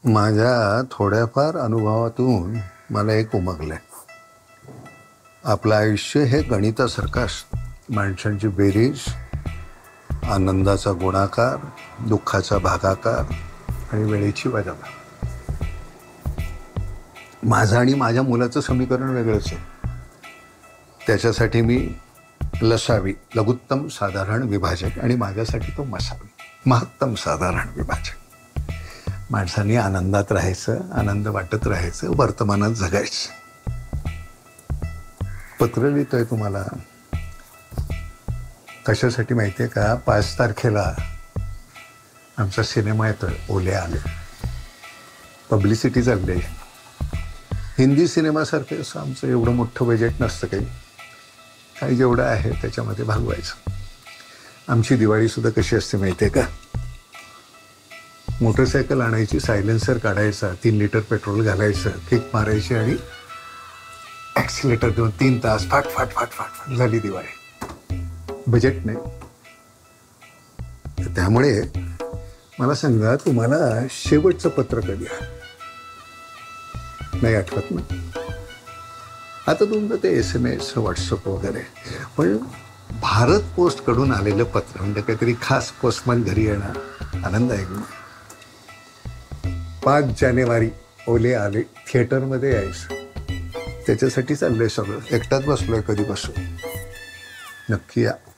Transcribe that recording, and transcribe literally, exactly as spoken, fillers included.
माझ्या थोड्याफार अनुभवातून मला एक उमगलंय. आपलं आयुष्य हे गणितासारखं असतं. माणसांची बेरीज, आनंदाचा गुणाकार, दुःखाचा भागाकार आणि वेळेची वजाबाकी. माझं आणि माझ्या मुलाचं समीकरण वेगळंच आहे. त्याच्यासाठी मी लसावी, लघुत्तम साधारण विभाजक, आणि माझ्यासाठी तो मसावी, महत्तम साधारण विभाजक. माणसांनी आनंदात राहायचं, आनंद वाटत राहायचं, वर्तमानात जगायचं. पत्र लिहितोय तुम्हाला कशासाठी माहिती आहे का? पाच तारखेला आमचा सिनेमा येतोय, ओले आले. पब्लिसिटी चालली आहे. हिंदी सिनेमासारखं असं आमचं एवढं मोठं बजेट नसतं. काही काही जेवढं आहे त्याच्यामध्ये भागवायचं. आमची दिवाळीसुद्धा कशी असते माहिती आहे का? मोटरसायकल आणायची, सायलेन्सर काढायचा, तीन लिटर पेट्रोल घालायचं, किक मारायची आणि ॲक्सिलेटर देऊन तीन तास फाट फाट फाट फाट फाट झाली दिवाळी. बजेट नाही. त्यामुळे मला सांगा, तुम्हाला शेवटचं पत्र कधी आहे? नाही आठवत ना? आता तुमचं ते एस एम एस, व्हॉट्सअप वगैरे, पण भारत पोस्टकडून आलेलं पत्र म्हणजे काहीतरी खास पोस्टमन घरी येणार, आनंद आहे की. पाच जानेवारी ओले आले, थिएटरमध्ये यायचं. त्याच्यासाठी चाललंय सगळं. एकटाच बसलोय कधीपासून. नक्की या.